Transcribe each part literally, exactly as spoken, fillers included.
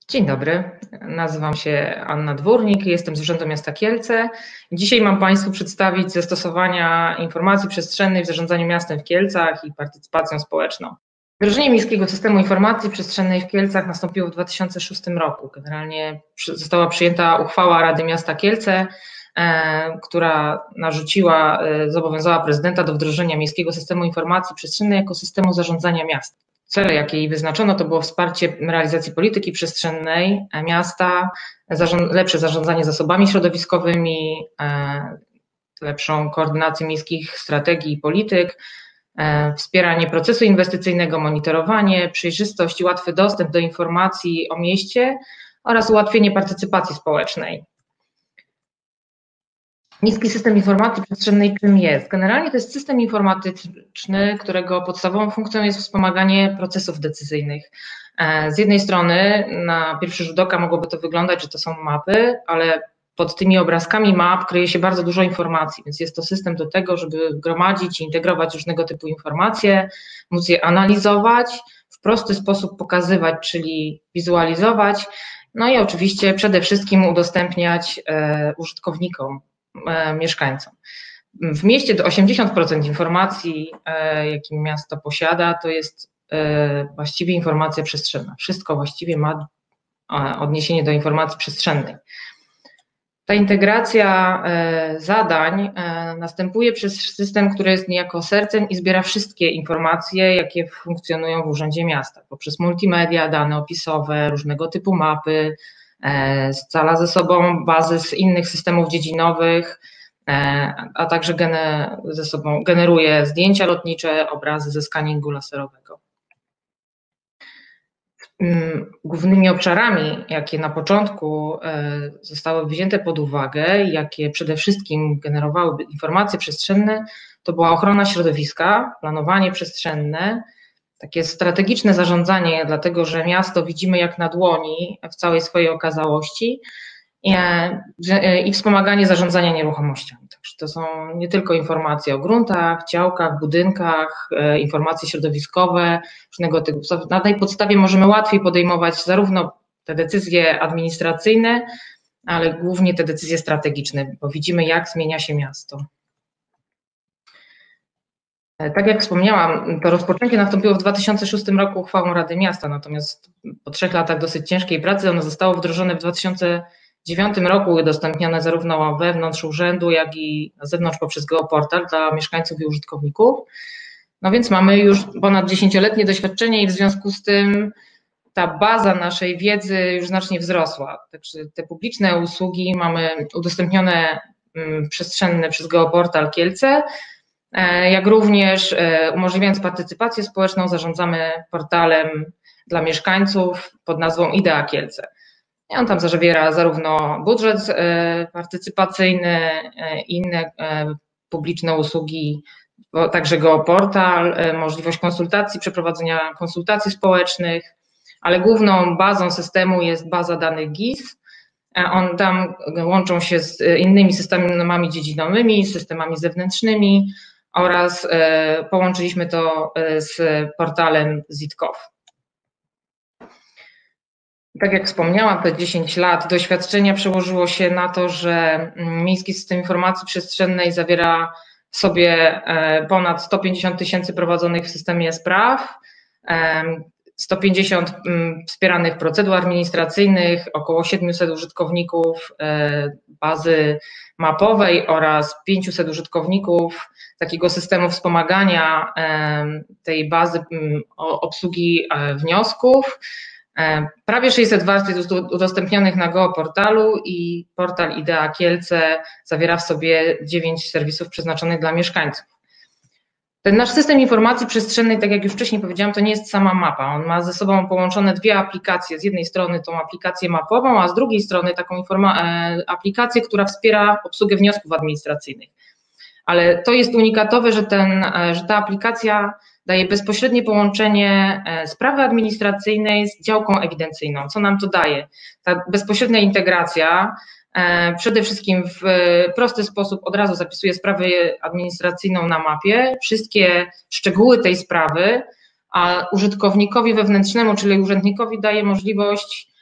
Dzień dobry, nazywam się Anna Dwórnik, jestem z Urzędu Miasta Kielce. Dzisiaj mam Państwu przedstawić zastosowania informacji przestrzennej w zarządzaniu miastem w Kielcach i partycypacją społeczną. Wdrożenie Miejskiego Systemu Informacji Przestrzennej w Kielcach nastąpiło w dwa tysiące szóstym roku. Generalnie została przyjęta uchwała Rady Miasta Kielce, e, która narzuciła, e, zobowiązała prezydenta do wdrożenia Miejskiego Systemu Informacji Przestrzennej jako systemu zarządzania miastem. Cele, jakie jej wyznaczono, to było wsparcie realizacji polityki przestrzennej miasta, lepsze zarządzanie zasobami środowiskowymi, lepszą koordynację miejskich strategii i polityk, wspieranie procesu inwestycyjnego, monitorowanie, przejrzystość i łatwy dostęp do informacji o mieście oraz ułatwienie partycypacji społecznej. Miejski System Informacji Przestrzennej czym jest? Generalnie to jest system informatyczny, którego podstawową funkcją jest wspomaganie procesów decyzyjnych. Z jednej strony na pierwszy rzut oka mogłoby to wyglądać, że to są mapy, ale pod tymi obrazkami map kryje się bardzo dużo informacji, więc jest to system do tego, żeby gromadzić i integrować różnego typu informacje, móc je analizować, w prosty sposób pokazywać, czyli wizualizować, no i oczywiście przede wszystkim udostępniać użytkownikom, mieszkańcom. W mieście do osiemdziesiąt procent informacji, jakie miasto posiada, to jest właściwie informacja przestrzenna. Wszystko właściwie ma odniesienie do informacji przestrzennej. Ta integracja zadań następuje przez system, który jest niejako sercem i zbiera wszystkie informacje, jakie funkcjonują w Urzędzie Miasta. Poprzez multimedia, dane opisowe, różnego typu mapy, scala ze sobą bazy z innych systemów dziedzinowych, a także ze sobą generuje zdjęcia lotnicze, obrazy ze skaningu laserowego. Głównymi obszarami, jakie na początku zostały wzięte pod uwagę, jakie przede wszystkim generowały informacje przestrzenne, to była ochrona środowiska, planowanie przestrzenne, takie strategiczne zarządzanie, dlatego że miasto widzimy jak na dłoni w całej swojej okazałości i, i wspomaganie zarządzania nieruchomościami. Także to są nie tylko informacje o gruntach, działkach, budynkach, informacje środowiskowe, różnego typu. Na tej podstawie możemy łatwiej podejmować zarówno te decyzje administracyjne, ale głównie te decyzje strategiczne, bo widzimy jak zmienia się miasto. Tak jak wspomniałam, to rozpoczęcie nastąpiło w dwa tysiące szóstym roku uchwałą Rady Miasta, natomiast po trzech latach dosyć ciężkiej pracy ono zostało wdrożone w dwa tysiące dziewiątym roku, udostępnione zarówno wewnątrz urzędu, jak i na zewnątrz poprzez geoportal dla mieszkańców i użytkowników. No więc mamy już ponad dziesięcioletnie doświadczenie i w związku z tym ta baza naszej wiedzy już znacznie wzrosła. Także te publiczne usługi mamy udostępnione przestrzenne przez geoportal Kielce, jak również umożliwiając partycypację społeczną, zarządzamy portalem dla mieszkańców pod nazwą Idea Kielce. I on tam zawiera zarówno budżet partycypacyjny, inne publiczne usługi, także geoportal, możliwość konsultacji, przeprowadzenia konsultacji społecznych, ale główną bazą systemu jest baza danych G I S. On tam łączą się z innymi systemami dziedzinowymi, systemami zewnętrznymi, oraz połączyliśmy to z portalem Zitkow. Tak jak wspomniałam, te dziesięć lat doświadczenia przełożyło się na to, że Miejski System Informacji Przestrzennej zawiera w sobie ponad sto pięćdziesiąt tysięcy prowadzonych w systemie spraw, sto pięćdziesiąt wspieranych procedur administracyjnych, około siedmiuset użytkowników bazy mapowej oraz pięciuset użytkowników takiego systemu wspomagania tej bazy obsługi wniosków. Prawie sześćset warstw jest udostępnionych na geoportalu i portal Idea Kielce zawiera w sobie dziewięć serwisów przeznaczonych dla mieszkańców. Ten nasz system informacji przestrzennej, tak jak już wcześniej powiedziałam, to nie jest sama mapa. On ma ze sobą połączone dwie aplikacje. Z jednej strony tą aplikację mapową, a z drugiej strony taką aplikację, która wspiera obsługę wniosków administracyjnych. Ale to jest unikatowe, że, ten, że ta aplikacja daje bezpośrednie połączenie sprawy administracyjnej z działką ewidencyjną. Co nam to daje? Ta bezpośrednia integracja przede wszystkim w prosty sposób od razu zapisuje sprawę administracyjną na mapie, wszystkie szczegóły tej sprawy, a użytkownikowi wewnętrznemu, czyli urzędnikowi daje możliwość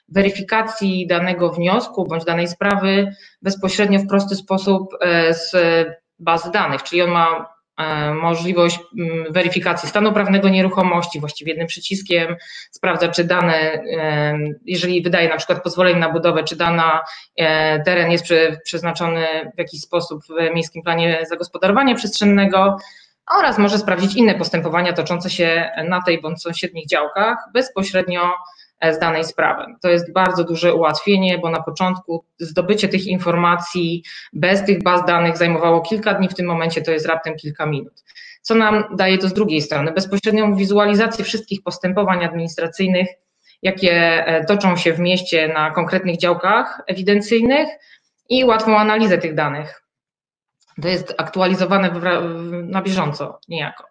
weryfikacji danego wniosku bądź danej sprawy bezpośrednio w prosty sposób z bazy danych, czyli on ma możliwość weryfikacji stanu prawnego nieruchomości, właściwie jednym przyciskiem sprawdza, czy dane, jeżeli wydaje na przykład pozwolenie na budowę, czy dana teren jest przeznaczony w jakiś sposób w Miejskim Planie Zagospodarowania Przestrzennego, oraz może sprawdzić inne postępowania toczące się na tej bądź sąsiednich działkach bezpośrednio z danej sprawy. To jest bardzo duże ułatwienie, bo na początku zdobycie tych informacji bez tych baz danych zajmowało kilka dni, w tym momencie to jest raptem kilka minut. Co nam daje to z drugiej strony? Bezpośrednią wizualizację wszystkich postępowań administracyjnych, jakie toczą się w mieście na konkretnych działkach ewidencyjnych i łatwą analizę tych danych. To jest aktualizowane na bieżąco niejako.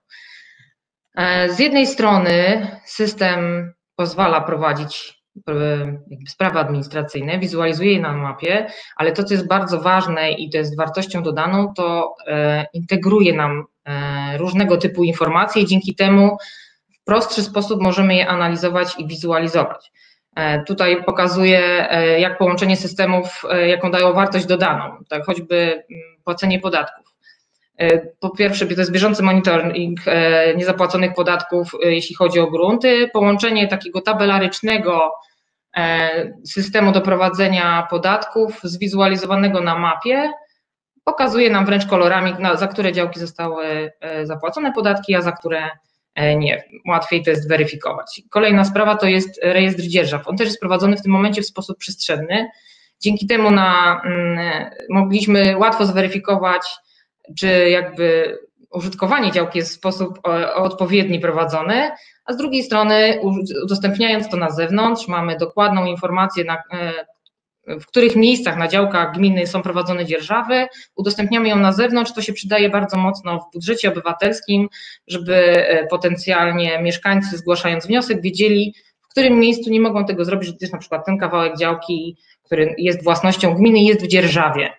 Z jednej strony system pozwala prowadzić jakby sprawy administracyjne, wizualizuje je na mapie, ale to, co jest bardzo ważne i to jest wartością dodaną, to integruje nam różnego typu informacje i dzięki temu w prostszy sposób możemy je analizować i wizualizować. Tutaj pokazuję, jak połączenie systemów, jaką dają wartość dodaną, tak choćby płacenie podatków. Po pierwsze, to jest bieżący monitoring niezapłaconych podatków, jeśli chodzi o grunty. Połączenie takiego tabelarycznego systemu do prowadzenia podatków zwizualizowanego na mapie pokazuje nam wręcz kolorami, za które działki zostały zapłacone podatki, a za które nie. Łatwiej to jest weryfikować. Kolejna sprawa to jest rejestr dzierżaw. On też jest prowadzony w tym momencie w sposób przestrzenny. Dzięki temu na, mogliśmy łatwo zweryfikować, czy jakby użytkowanie działki jest w sposób odpowiedni prowadzone, a z drugiej strony udostępniając to na zewnątrz mamy dokładną informację, na, w których miejscach na działkach gminy są prowadzone dzierżawy, udostępniamy ją na zewnątrz, to się przydaje bardzo mocno w budżecie obywatelskim, żeby potencjalnie mieszkańcy zgłaszając wniosek wiedzieli, w którym miejscu nie mogą tego zrobić, że to jest na przykład ten kawałek działki, który jest własnością gminy, jest w dzierżawie.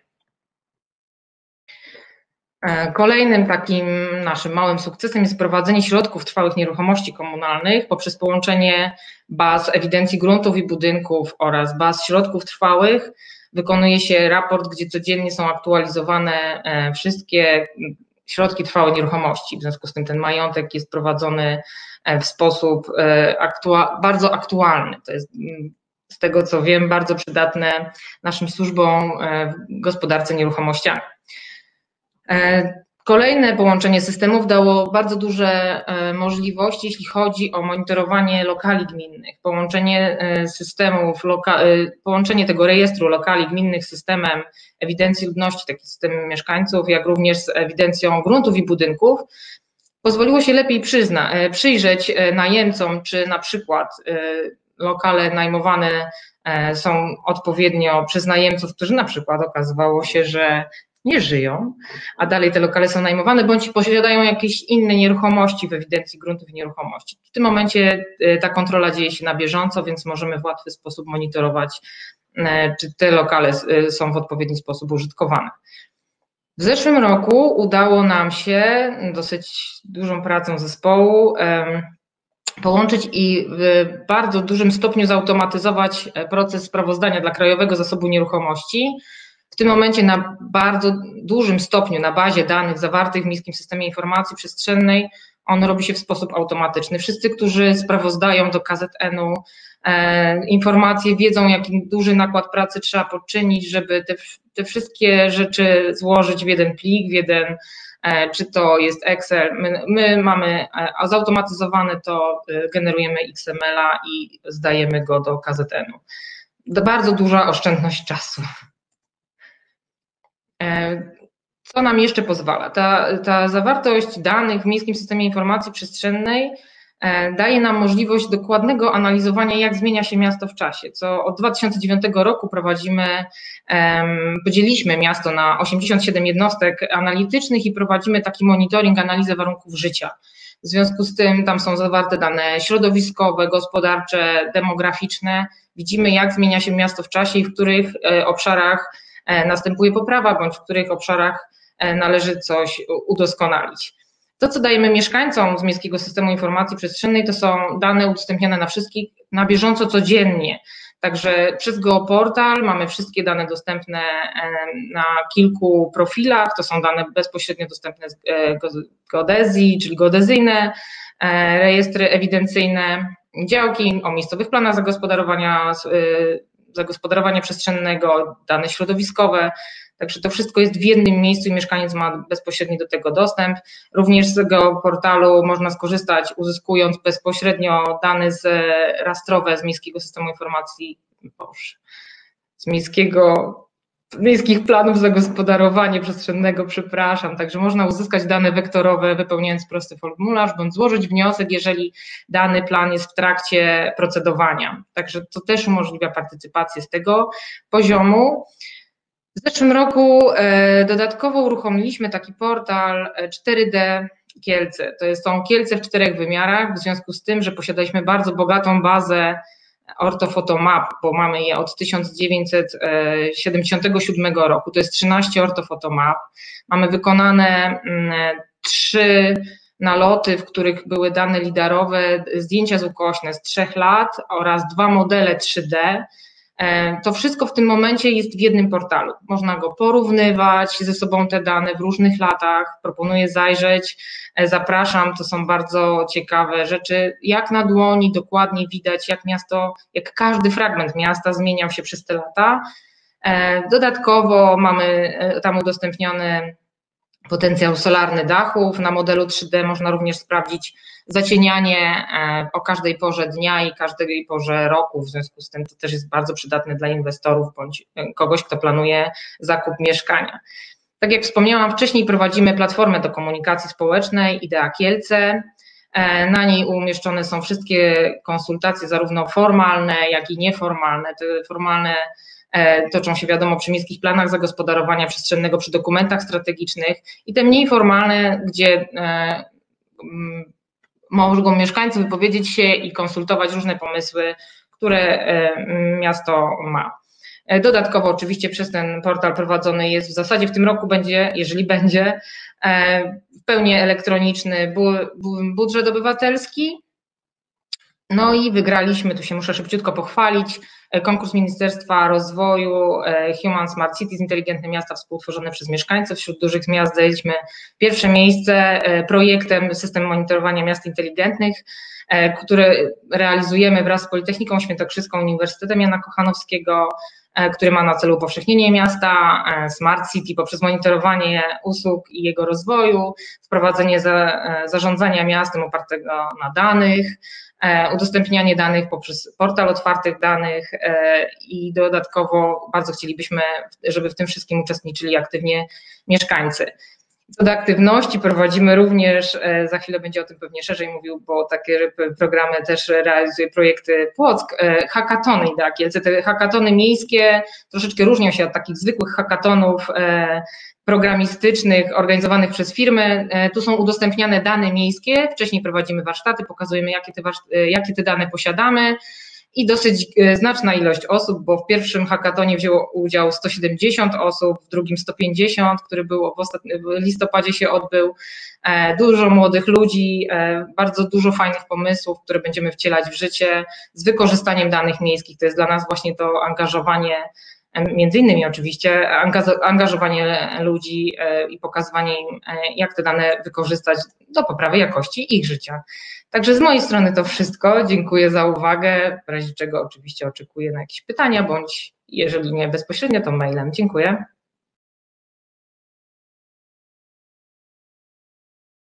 Kolejnym takim naszym małym sukcesem jest wprowadzenie środków trwałych nieruchomości komunalnych poprzez połączenie baz ewidencji gruntów i budynków oraz baz środków trwałych. Wykonuje się raport, gdzie codziennie są aktualizowane wszystkie środki trwałe nieruchomości. W związku z tym ten majątek jest prowadzony w sposób aktua- bardzo aktualny. To jest, z tego co wiem, bardzo przydatne naszym służbom w gospodarce nieruchomościami. Kolejne połączenie systemów dało bardzo duże możliwości, jeśli chodzi o monitorowanie lokali gminnych. Połączenie systemów, połączenie tego rejestru lokali gminnych z systemem ewidencji ludności, taki system mieszkańców, jak również z ewidencją gruntów i budynków, pozwoliło się lepiej przyzna, przyjrzeć najemcom, czy na przykład lokale najmowane są odpowiednio przez najemców, którzy na przykład okazywało się, że nie żyją, a dalej te lokale są najmowane, bądź posiadają jakieś inne nieruchomości w ewidencji gruntów i nieruchomości. W tym momencie ta kontrola dzieje się na bieżąco, więc możemy w łatwy sposób monitorować, czy te lokale są w odpowiedni sposób użytkowane. W zeszłym roku udało nam się dosyć dużą pracą zespołu połączyć i w bardzo dużym stopniu zautomatyzować proces sprawozdania dla Krajowego Zasobu Nieruchomości. W tym momencie na bardzo dużym stopniu na bazie danych zawartych w Miejskim Systemie Informacji Przestrzennej on robi się w sposób automatyczny. Wszyscy, którzy sprawozdają do K Z N-u e, informacje, wiedzą, jaki duży nakład pracy trzeba poczynić, żeby te, te wszystkie rzeczy złożyć w jeden plik, w jeden, e, czy to jest Excel. My, my mamy e, zautomatyzowane to, e, generujemy X M L-a i zdajemy go do K Z N-u. To bardzo duża oszczędność czasu. Co nam jeszcze pozwala? Ta, ta zawartość danych w Miejskim Systemie Informacji Przestrzennej daje nam możliwość dokładnego analizowania, jak zmienia się miasto w czasie. Co od dwa tysiące dziewiątego roku prowadzimy, podzieliliśmy miasto na osiemdziesiąt siedem jednostek analitycznych i prowadzimy taki monitoring, analizę warunków życia. W związku z tym tam są zawarte dane środowiskowe, gospodarcze, demograficzne. Widzimy, jak zmienia się miasto w czasie i w których obszarach następuje poprawa, bądź w których obszarach należy coś udoskonalić. To, co dajemy mieszkańcom z Miejskiego Systemu Informacji Przestrzennej, to są dane udostępniane na wszystkich na bieżąco, codziennie. Także przez geoportal mamy wszystkie dane dostępne na kilku profilach. To są dane bezpośrednio dostępne z geodezji, czyli geodezyjne, rejestry ewidencyjne, działki o miejscowych planach zagospodarowania, zagospodarowania przestrzennego, dane środowiskowe. Także to wszystko jest w jednym miejscu i mieszkaniec ma bezpośredni do tego dostęp. Również z tego portalu można skorzystać, uzyskując bezpośrednio dane z rastrowe z Miejskiego Systemu Informacji, Boże, z Miejskiego, Miejskich Planów Zagospodarowania Przestrzennego, przepraszam. Także można uzyskać dane wektorowe, wypełniając prosty formularz, bądź złożyć wniosek, jeżeli dany plan jest w trakcie procedowania. Także to też umożliwia partycypację z tego poziomu. W zeszłym roku dodatkowo uruchomiliśmy taki portal cztery D Kielce. To są Kielce w czterech wymiarach, w związku z tym, że posiadaliśmy bardzo bogatą bazę ortofotomap, bo mamy je od tysiąc dziewięćset siedemdziesiątego siódmego roku. To jest trzynaście ortofotomap. Mamy wykonane trzy naloty, w których były dane lidarowe, zdjęcia zwukośne z trzech lat oraz dwa modele trzy D. To wszystko w tym momencie jest w jednym portalu. Można go porównywać ze sobą, te dane w różnych latach. Proponuję zajrzeć, zapraszam, to są bardzo ciekawe rzeczy. Jak na dłoni dokładnie widać, jak miasto, jak każdy fragment miasta zmieniał się przez te lata. Dodatkowo mamy tam udostępniony potencjał solarny dachów. Na modelu trzy D można również sprawdzić zacienianie o każdej porze dnia i każdej porze roku, w związku z tym to też jest bardzo przydatne dla inwestorów bądź kogoś, kto planuje zakup mieszkania. Tak jak wspomniałam wcześniej, prowadzimy platformę do komunikacji społecznej Idea Kielce. Na niej umieszczone są wszystkie konsultacje, zarówno formalne, jak i nieformalne. Te formalne toczą się, wiadomo, przy miejskich planach zagospodarowania przestrzennego, przy dokumentach strategicznych, i te mniej formalne, gdzie mogą mieszkańcy wypowiedzieć się i konsultować różne pomysły, które miasto ma. Dodatkowo oczywiście przez ten portal prowadzony jest, w zasadzie w tym roku będzie, jeżeli będzie, w pełni elektroniczny budżet obywatelski. No i wygraliśmy, tu się muszę szybciutko pochwalić, konkurs Ministerstwa Rozwoju Human Smart Cities, inteligentne miasta współtworzone przez mieszkańców. Wśród dużych miast zajęliśmy pierwsze miejsce projektem System Monitorowania Miast Inteligentnych, który realizujemy wraz z Politechniką Świętokrzyską, Uniwersytetem Jana Kochanowskiego, który ma na celu upowszechnienie miasta, Smart City poprzez monitorowanie usług i jego rozwoju, wprowadzenie za, zarządzania miastem opartego na danych, udostępnianie danych poprzez portal otwartych danych i dodatkowo bardzo chcielibyśmy, żeby w tym wszystkim uczestniczyli aktywnie mieszkańcy. Co do aktywności prowadzimy również, za chwilę będzie o tym pewnie szerzej mówił, bo takie programy też realizuje projekty Płock, hackatony Idea Kielce. Te hackatony miejskie troszeczkę różnią się od takich zwykłych hackatonów programistycznych organizowanych przez firmy. Tu są udostępniane dane miejskie, wcześniej prowadzimy warsztaty, pokazujemy jakie te, jakie te dane posiadamy i dosyć znaczna ilość osób, bo w pierwszym hackatonie wzięło udział sto siedemdziesiąt osób, w drugim sto pięćdziesiąt, który był w, ostatnim, w listopadzie się odbył. Dużo młodych ludzi, bardzo dużo fajnych pomysłów, które będziemy wcielać w życie z wykorzystaniem danych miejskich. To jest dla nas właśnie to angażowanie, między innymi oczywiście, angażowanie ludzi i pokazywanie im, jak te dane wykorzystać do poprawy jakości ich życia. Także z mojej strony to wszystko. Dziękuję za uwagę, w razie czego oczywiście oczekuję na jakieś pytania, bądź jeżeli nie bezpośrednio, to mailem. Dziękuję.